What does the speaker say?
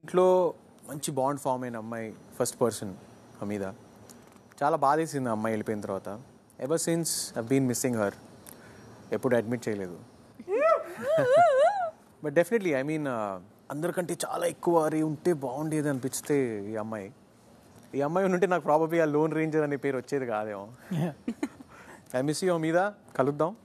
ఇంట్లో మంచి bond form అయిన అమ్మాయి ఫస్ట్ పర్సన్ హమీద. చాలా బాధేసింది ఆ అమ్మాయి వెళ్ళిపోయిన తర్వాత. Ever since I been missing her. ఎప్పుడు అడ్మిట్ చేయలేదు. బట్ డెఫినెట్లీ ఐ మీన్ అందరికంటే చాలా ఎక్కువ అరే ఉంటే బాగుండేది అనిపిస్తే ఈ అమ్మాయి ఉంటే నాకు ప్రాబబ్లీ ఆ లోన్ రేంజర్ అనే పేరు వచ్చేది కాదేమో. I miss you Hameeda. కలుద్దాం.